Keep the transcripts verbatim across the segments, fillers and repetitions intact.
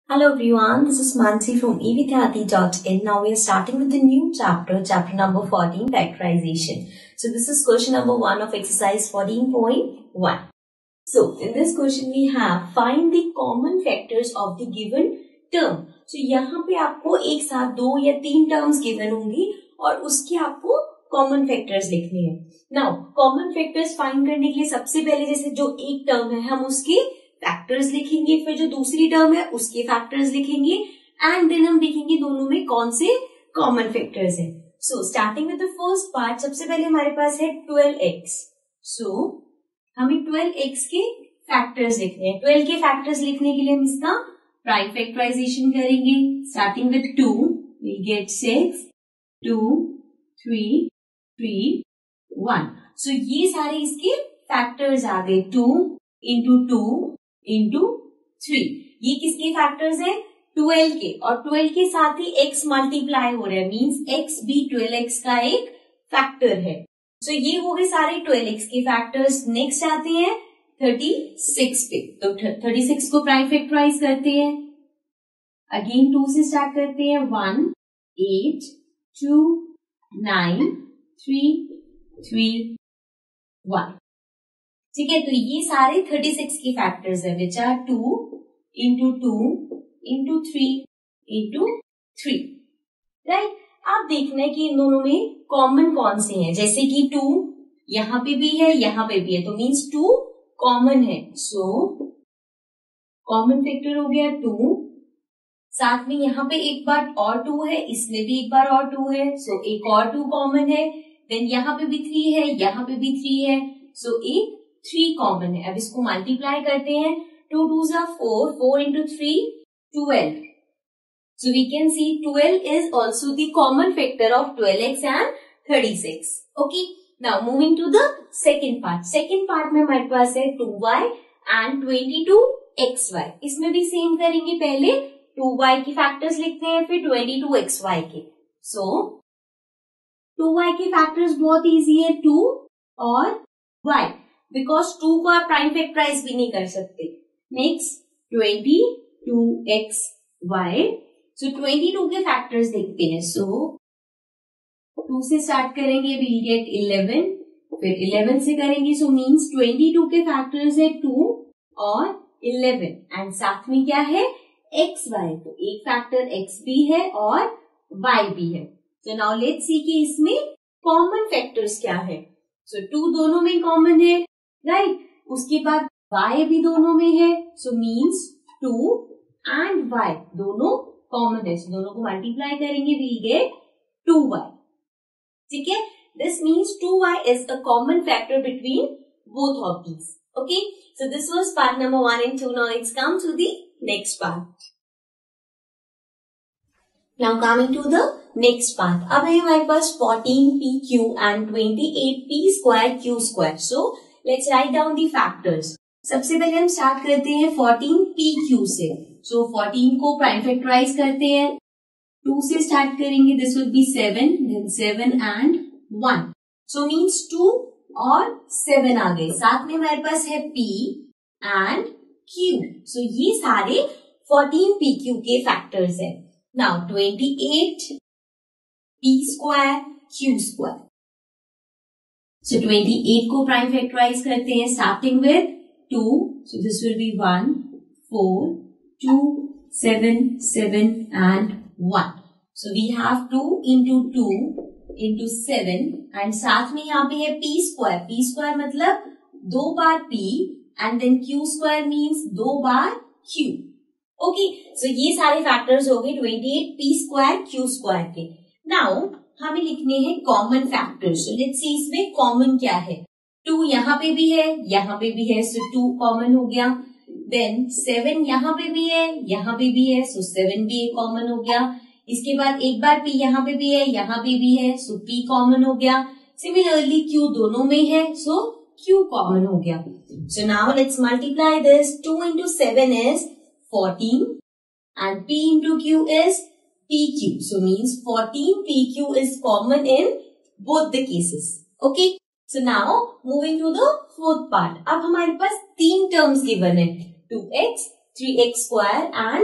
Hello everyone, this is Mansi from e vidyarthi dot in. Now we are starting with the new chapter, chapter number fourteen, factorization. So this is question number one of exercise fourteen point one. So in this question we have find the common factors of the given term. So यहाँ पे आपको एक साथ दो या तीन terms given होंगी और उसके आपको common factors लिखने हैं. Now common factors find करने के लिए सबसे पहले जैसे जो एक term है हम उसके फैक्टर्स लिखेंगे, फिर जो दूसरी टर्म है उसके फैक्टर्स लिखेंगे एंड देन हम देखेंगे दोनों में कौन से कॉमन फैक्टर्स हैं. So starting with the first part, सबसे पहले हमारे पास है ट्वेल्व एक्स. सो हमें ट्वेल्व एक्स के फैक्टर्स लिखने हैं. ट्वेल्व के फैक्टर्स लिखने के लिए हम इसका प्राइम फैक्टराइजेशन करेंगे. Starting with two we get six, two, three, three, one. So ये सारे इसके फैक्टर्स आ गए. Two into two into three. ये किसके फैक्टर्स हैं? ट्वेल्व के. और ट्वेल्व के साथ ही x मल्टीप्लाई हो रहा है, मीन्स x भी ट्वेल्व एक्स का एक फैक्टर है. सो so, ये हो गए सारे ट्वेल्व एक्स के फैक्टर्स. नेक्स्ट आते हैं थर्टी सिक्स पे. तो थर्टी सिक्स को प्राइम फैक्टराइज करते हैं. अगेन टू से स्टार्ट करते हैं. One, eight, two, nine, three, three, one. ठीक है, तो ये सारे थर्टी सिक्स के फैक्टर्स है which are two into two into three into three. Right, आप देखना है कि इन दोनों में कॉमन कौन से हैं. जैसे कि टू यहाँ पे भी है, यहाँ पे भी है, तो मीन्स टू कॉमन है. सो कॉमन फैक्टर हो गया टू. साथ में यहाँ पे एक बार और टू है, इसमें भी एक बार और टू है, सो so, एक और टू कॉमन है. देन यहाँ पे भी थ्री है, यहाँ पे भी थ्री है, सो so, एक थ्री कॉमन है. अब इसको मल्टीप्लाई करते हैं. टू टू जा four, four into three twelve. So we can see twelve is also the common factor of twelve X and thirty six. Okay, now moving to the second part. Second part में हमारे पास है two Y and twenty two X Y. इसमें भी same करेंगे. पहले to Y के factors लिखते हैं, फिर ट्वेंटी टू एक्स वाई के. सो टू वाई के फैक्टर्स बहुत इजी है, टू और वाई, बिकॉज टू को आप प्राइम फैक्टराइज भी नहीं कर सकते. Next twenty two X Y. So twenty two के फैक्टर्स देखते हैं. सो टू से स्टार्ट करेंगे, वी गेट इलेवन, फिर इलेवन से करेंगे. सो मीन्स ट्वेंटी टू के फैक्टर्स है टू और इलेवन एंड साथ में क्या है? X Y. तो एक फैक्टर एक्स भी है और वाई भी है. सो नाउ लेट्स सी कि इसमें कॉमन फैक्टर्स क्या है. सो टू दोनों में कॉमन है, राइट right? उसके बाद y भी दोनों में है, so means two and y दोनों कॉमन है. so, दोनों को मल्टीप्लाई करेंगे, वी गेट टू वाई. ठीक है, this means two Y is a common factor between both of these. Okay, so this was part number one and two. Now let's come to the next part. Now coming to the next part. अब है हमारे पास fourteen P Q and twenty eight P square Q square. So let's write down the factors. सबसे पहले हम start करते हैं fourteen P Q से. सो फोर्टीन को प्राइम फैक्टराइज करते हैं. टू से स्टार्ट करेंगे, this will be seven, then seven and one. So means two और सेवन आ गए. साथ में हमारे पास है पी एंड क्यू. सो ये सारे फोर्टीन पी क्यू के फैक्टर्स है. Now twenty eight P square Q square. So twenty eight को प्राइम फैक्टराइज करते हैं, starting with two. So this will be one, four, two, seven, seven and one. So we have two into two into seven and साथ में यहाँ पे है p square. p square मतलब दो बार p and then q square means दो बार q. Okay, so ये सारे फैक्टर्स हो गए twenty eight p square q square के. Now हमें लिखने हैं common factors. So let's see इसमें कॉमन क्या है. टू यहाँ पे भी है, यहाँ पे भी है, सो टू कॉमन हो गया. देन सेवन यहाँ पे भी है, यहाँ पे भी है, सो सेवन भी कॉमन हो गया. इसके बाद एक बार पी यहाँ पे भी है, यहाँ पे भी है, सो पी कॉमन हो गया. सिमिलरली क्यू दोनों में है, सो क्यू कॉमन हो गया. So now let's multiply this. Two into seven is fourteen and P into Q is P Q. So means fourteen P Q is common in both the cases. Okay. So now moving to the fourth part. अब हमारे पास तीन terms given है. Two X, three x square and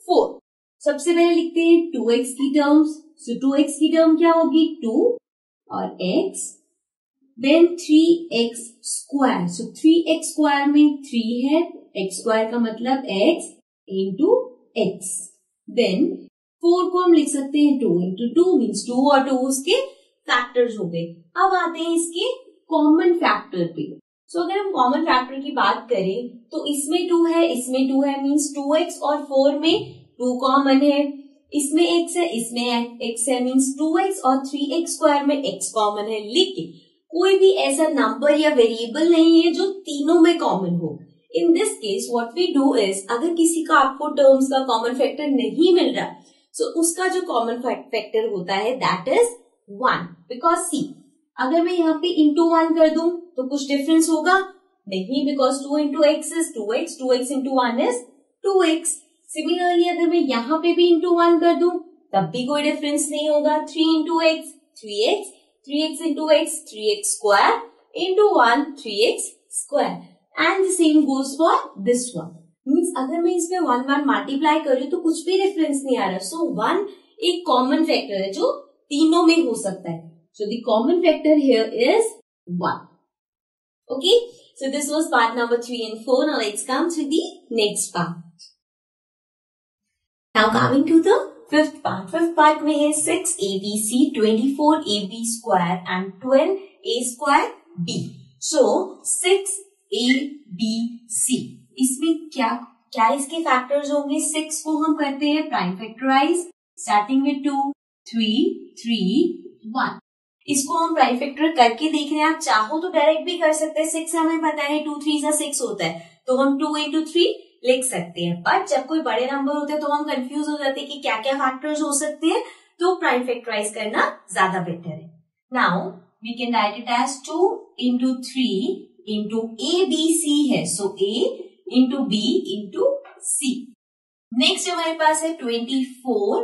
four. सबसे पहले लिखते हैं two X की terms. So two X की टर्म क्या होगी, टू और x, then three x square. So three x square में थ्री है, x स्क्वायर का मतलब x into X. Then four को हम लिख सकते हैं two into two means two और टू उसके फैक्टर्स हो गए। अब आते हैं इसके कॉमन फैक्टर पे। सो so, अगर हम कॉमन फैक्टर की बात करें तो इसमें टू है, इसमें टू है मीन्स टू एक्स और फोर में टू कॉमन है। इसमें x है, इसमें x है मीन्स टू एक्स और थ्री एक्स स्क्वायर में x कॉमन है। लेकिन कोई भी ऐसा नंबर या वेरिएबल नहीं है जो तीनों में कॉमन हो। In this case what we do is, अगर किसी का आपको टर्म्स का कॉमन फैक्टर नहीं मिल रहा, सो so उसका जो कॉमन फैक्टर होता है that is one. Because see, अगर मैं यहाँ पे इंटू वन कर दूं तो कुछ डिफरेंस होगा नहीं, because two into x is two X, two X into one is two X. Similarly अगर मैं यहाँ पे भी इंटू वन कर दूं तब भी कोई डिफरेंस नहीं होगा। Three into X three X, three X into X three x square into one three x square and the same goes for this one. Means अगर मैं इसमें वन वन मल्टीप्लाई कर रही हूँ तो कुछ भी डिफरेंस नहीं आ रहा। सो so, वन एक कॉमन फैक्टर है जो तीनों में हो सकता है। So the common factor here is one. Okay, so this was part number three and four. Now let's come to the next part. Now coming to the fifth part. Fifth part में है six A B C, twenty four A B square and twelve A square b. So six A B C, इसमें क्या क्या इसके factors होंगे? Six को हम करते हैं prime factorise starting with two, three, three, one. इसको हम प्राइम फैक्टर करके देख रहे हैं। आप चाहो तो डायरेक्ट भी कर सकते हैं। सिक्स हमें पता है टू थ्री सा सिक्स होता है तो हम टू इंटू थ्री लिख सकते हैं। बट जब कोई बड़े नंबर होते हैं तो हम कंफ्यूज हो जाते हैं कि क्या क्या फैक्टर्स हो सकते हैं, तो प्राइम फैक्टराइज करना ज्यादा बेटर है। Now we can write it as two into three into A B C है। So A into B into C. Next हमारे पास है twenty four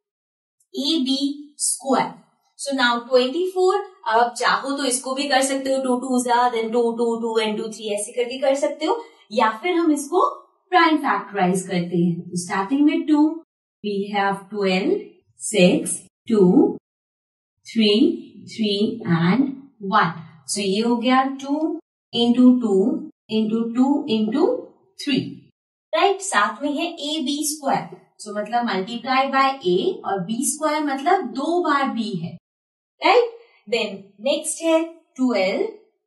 A B square. So now twenty four, अब आप चाहो तो इसको भी कर सकते हो, टू टू जा then two two two and two three ऐसे करके कर सकते हो, या फिर हम इसको प्राइम फैक्टराइज करते हैं। Starting with two we have twelve, six, two, three, three and one. So ये हो गया two into two into two into three, right. साथ में है ए बी स्क्वायर, सो मतलब मल्टीप्लाई बाय ए, और बी स्क्वायर मतलब दो बार बी है, राइट। देन नेक्स्ट है ट्वेल्व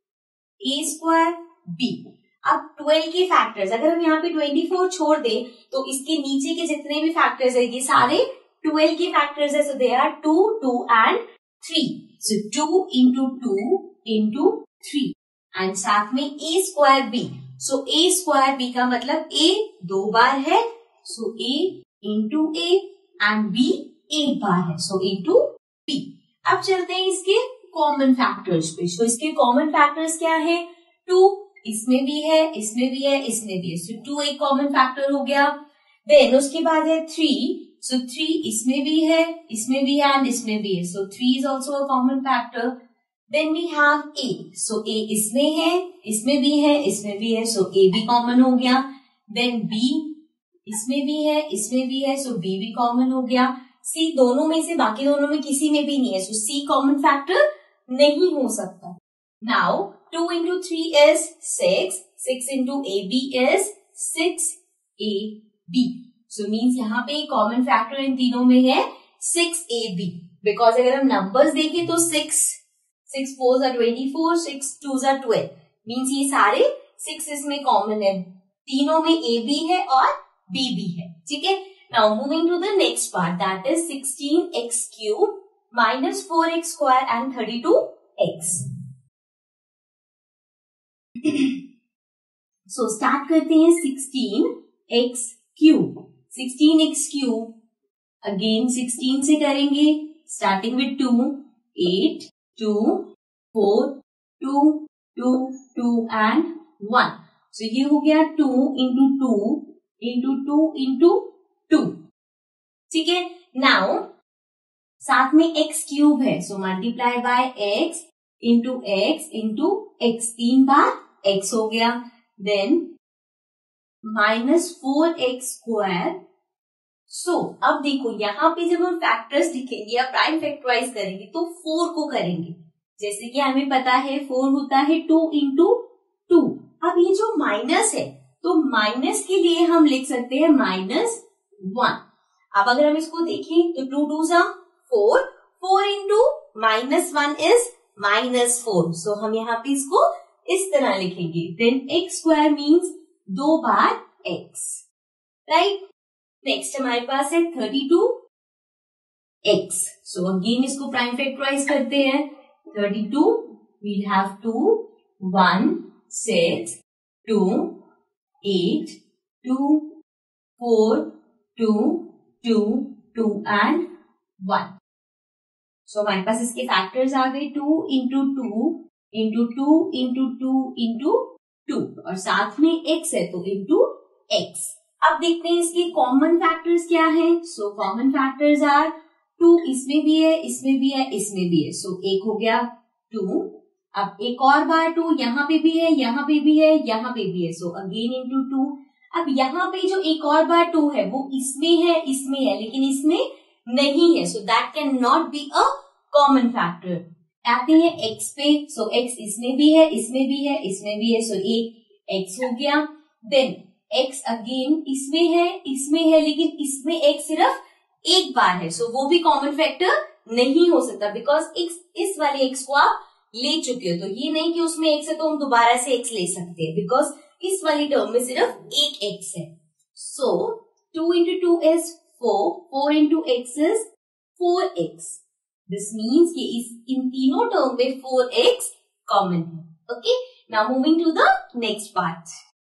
ए स्क्वायर बी। अब ट्वेल्व के फैक्टर्स, अगर हम यहाँ पे ट्वेंटी फोर छोड़ दें तो इसके नीचे के जितने भी फैक्टर्स है ये सारे ट्वेल्व के फैक्टर्स है। So they are two, two and three. So two into two into three and साथ में A square B. So A square B का मतलब ए दो बार है, so A into A and B एक बार है, सो इंटू बी। अब चलते हैं इसके कॉमन फैक्टर्स पे। सो इसके कॉमन फैक्टर्स क्या है? टू इसमें भी है, इसमें भी है, इसमें भी है, सो टू एक कॉमन फैक्टर हो गया। देन उसके बाद है थ्री, सो थ्री इसमें भी है, इसमें भी है एंड इसमें भी है, so three is also a common factor. Then we have a, so a इसमें है, इसमें भी है, इसमें भी है, सो ए भी कॉमन हो गया। देन बी इसमें भी है, इसमें भी है, सो बी भी कॉमन हो गया। सी दोनों में से, बाकी दोनों में किसी में भी नहीं है, सो सी कॉमन फैक्टर नहीं हो सकता। Now two into three is six, six into A B is six A B. So means यहाँ पे कॉमन फैक्टर इन तीनों में है सिक्स A B. बिकॉज अगर हम नंबर्स देखें तो सिक्स, सिक्स फोर जा ट्वेंटी फोर, सिक्स टू जा ट्वेल्व, मीन्स ये सारे सिक्स इसमें कॉमन है, तीनों में A B है और B भी है, ठीक है। Now moving to the next part, that is sixteen x cube minus four x square and thirty two x. So so, start करते हैं sixteen x cube. Sixteen x cube again sixteen से करेंगे, starting with two, eight, two, four, two, two, two and one. So ये हो गया two into two into two into two, ठीक है। Now साथ में एक्स क्यूब है, so multiply by x into x into x, तीन बार एक्स हो गया। Then minus four x square, so so, अब देखो यहाँ पे जब हम फैक्टर्स लिखेंगे या प्राइम फैक्टराइज करेंगे तो फोर को करेंगे, जैसे कि हमें पता है फोर होता है टू इंटू टू। अब ये जो माइनस है तो माइनस के लिए हम लिख सकते हैं माइनस वन। अब अगर हम इसको देखें तो टू टू सा four, four into minus one is minus four. So हम यहाँ पे इसको इस तरह लिखेंगे। देन एक्स स्क्वायर मीन्स दो बार एक्स, राइट। नेक्स्ट हमारे पास है thirty two x. So again इसको प्राइम फैक्टराइज करते हैं। Thirty two will have two, one, six, two, eight, two, four, two, two, two and one. So हमारे पास इसके फैक्टर्स आ गए two into two into two into two into two और साथ में एक्स है तो इंटू एक्स। अब देखते हैं इसके कॉमन फैक्टर्स क्या हैं। So common factors are two, इसमें भी है, इसमें भी है, इसमें भी है। सो so, एक हो गया टू। अब एक और बार टू यहाँ पे भी है, यहाँ पे भी है, यहाँ पे भी है। So again into two. अब यहाँ पे जो एक और बार टू है वो इसमें है, इसमें है, लेकिन इसमें नहीं है। So that can not be a common factor. आते हैं एक्स पे। सो so, एक्स इसमें भी है, इसमें भी है, इसमें भी है। सो so, एक एक्स हो गया। देन एक्स अगेन इसमें है, इसमें है, लेकिन इसमें एक्स सिर्फ एक बार है। सो so, वो भी कॉमन फैक्टर नहीं हो सकता बिकॉज एक्स इस वाले एक्स को आप ले चुके हो। तो ये नहीं कि उसमें एक्स है तो हम दोबारा से एक्स ले सकते हैं बिकॉज इस वाली टर्म में सिर्फ एक एक्स है। So two into two is four, four into x is four x. This means कि इस इन तीनों टर्म में फोर एक्स कॉमन है। Okay, now moving to the next part.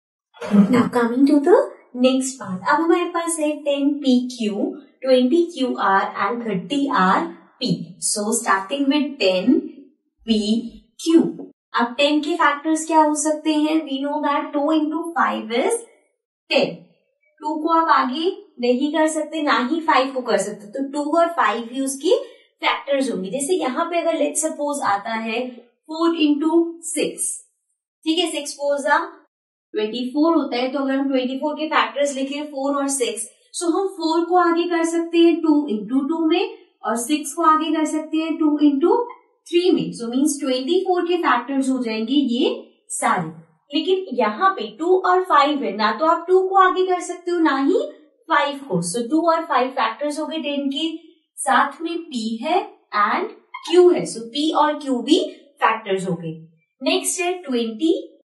Now coming to the next part, अब हमारे पास है ten p q, twenty q r and thirty r p. So starting with ten p q. अब ten के factors क्या हो सकते हैं? We know that two into five is ten. Two को आप आगे नहीं कर सकते, ना ही फाइव को कर सकते, तो टू और फाइव ही उसकी फैक्टर्स होंगे। जैसे यहाँ पे अगर लेट्स सपोज आता है फोर इंटू सिक्स, ठीक है, सिक्स फोर जा ट्वेंटी फोर होता है, तो अगर हम ट्वेंटी फोर के फैक्टर्स लिखे फोर और सिक्स, सो हम फोर को आगे कर सकते हैं टू इंटू टू में और सिक्स को आगे कर सकते हैं टू इंटू थ्री में। सो मीन्स ट्वेंटी फोर के फैक्टर्स हो जाएंगे ये सारे। लेकिन यहाँ पे टू और फाइव है, ना तो आप टू को आगे कर सकते हो ना ही फाइव को। सो टू और फाइव फैक्टर्स हो गए टेन के, साथ में पी है एंड क्यू है। सो पी और क्यू भी फैक्टर्स हो गए। नेक्स्ट है ट्वेंटी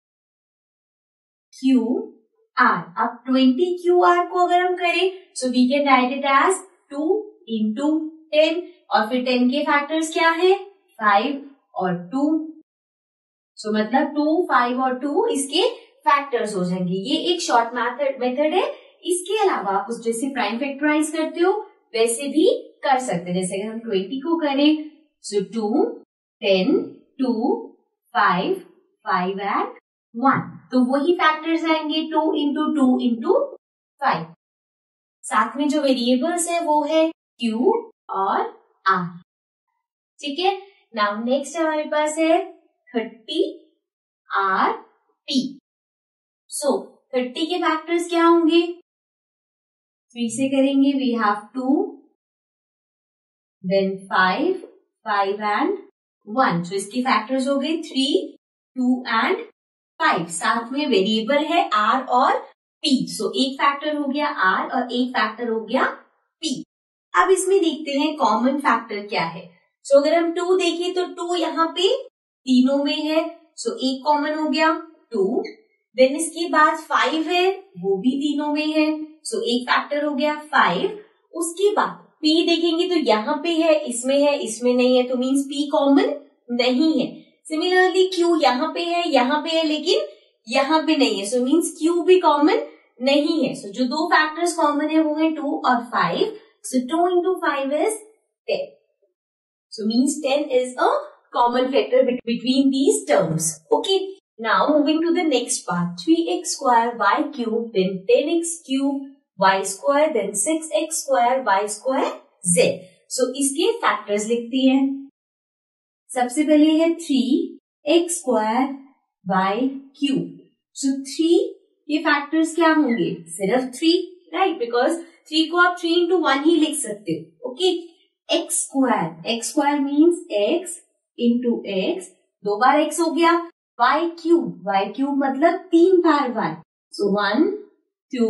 क्यू आर. अब ट्वेंटी क्यू आर को अगर हम करें so we can write it as two into ten और फिर टेन के फैक्टर्स क्या है? फाइव और टू. सो so, मतलब टू, फाइव और टू इसके फैक्टर्स हो जाएंगे। ये एक शॉर्ट मेथड मेथड है। इसके अलावा आप उस जैसे प्राइम फैक्टराइज करते हो वैसे भी कर सकते हैं। जैसे अगर हम ट्वेंटी को करें so two, ten, two, five, five and one, तो वही फैक्टर्स आएंगे two into two into five. साथ में जो वेरिएबल्स है वो है क्यू और आर, ठीक है। नाउ नेक्स्ट हमारे पास है thirty r p. So thirty के फैक्टर्स क्या होंगे? थ्री से करेंगे, we have two, then five, five and one. So इसके फैक्टर्स हो गए थ्री, टू एंड फाइव. साथ में वेरिएबल है आर और पी. सो एक फैक्टर हो गया आर और एक फैक्टर हो गया पी. अब इसमें देखते हैं कॉमन फैक्टर क्या है. सो so, अगर हम टू देखें तो टू यहाँ पे तीनों में है. सो so, एक कॉमन हो गया टू. देन इसके बाद फाइव है, वो भी तीनों में है. सो so, एक फैक्टर हो गया फाइव. उसके बाद पी देखेंगे तो यहाँ पे है, इसमें है, इसमें नहीं है, तो मीन्स पी कॉमन नहीं है. सिमिलरली क्यू यहाँ पे है, यहाँ पे है, लेकिन यहाँ पे नहीं है. सो मीन्स क्यू भी कॉमन नहीं है. सो so, जो दो फैक्टर्स कॉमन है वो है टू और five. So two into five is ten. So means ten is a common factor between these terms. Okay. Now moving to the next part. Three x square y cube, then ten x cube y square, then six x square y square z. So इसके factors लिखती हैं. सबसे पहले है three x square y cube. So three के factors क्या होंगे? सिर्फ थ्री, राइट, बिकॉज थ्री को आप थ्री इंटू वन ही लिख सकते हो. Okay, x square, x square means x into x, दो बार एक्स हो गया. वाई क्यूब, वाई क्यूब मतलब तीन बार वाई. सो वन टू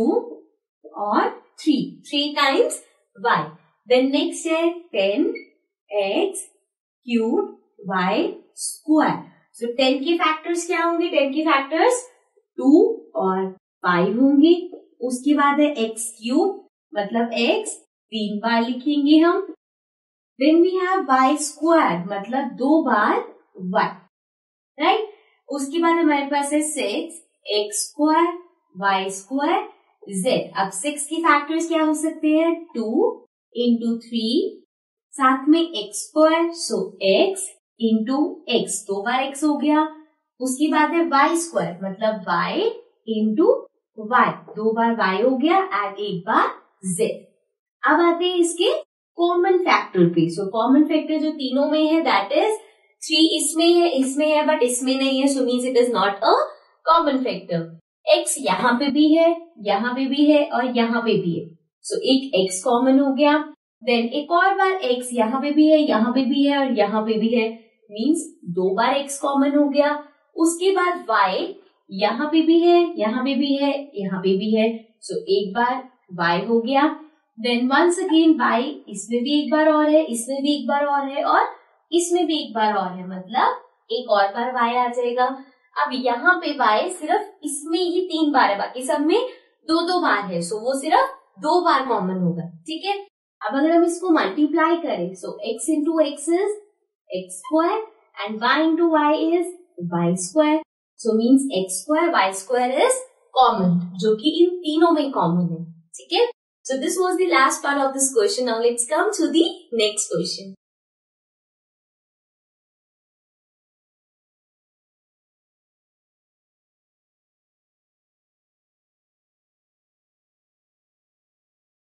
और three, three times y. Then next है ten x cube y square. So ten के फैक्टर्स क्या होंगे? टेन के फैक्टर्स टू और फाइव होंगे. उसके बाद है एक्स क्यूब मतलब एक्स तीन बार लिखेंगे हम. Then we have y square मतलब दो बार वाई, राइट. उसके बाद हमारे पास है six x square y square z. अब सिक्स के फैक्टर्स क्या हो सकते हैं? टू इंटू थ्री, साथ में x square, so x into x, दो बार एक्स हो गया. उसके बाद है वाई स्क्वायर मतलब वाई इंटू वाई, दो बार वाई हो गया एंड एक बार जेड. अब आते हैं इसके कॉमन फैक्टर पे. सो कॉमन फैक्टर जो तीनों में है दैट इज थ्री इसमें है, इसमें है बट इसमें नहीं है, so means it is not a common factor. X यहाँ पे भी है, यहाँ पे भी है और यहाँ पे भी है. सो so, एक एक्स कॉमन हो गया. देन एक और बार एक्स यहाँ पे भी है, यहाँ पे भी है और यहाँ पे भी है, मीन्स दो बार एक्स कॉमन हो गया. उसके बाद वाई यहाँ पे भी है, यहाँ पे भी है, यहाँ पे भी है, सो so, एक बार वाई हो गया. देन वंस अगेन वाई, इसमें भी एक बार और है, इसमें भी एक बार और है और इसमें भी एक बार और है, मतलब एक और बार वाई आ जाएगा. अब यहाँ पे वाई सिर्फ इसमें ही तीन बार है, बाकी सब में दो दो बार है, सो वो सिर्फ दो बार कॉमन होगा. ठीक है. अब अगर हम इसको मल्टीप्लाई करें, so x into x is x square and y into y is y square. So means x square y square is common, जो कि इन तीनों में कॉमन है. ठीक है. So this was the last part of this question. Now let's come to the next question.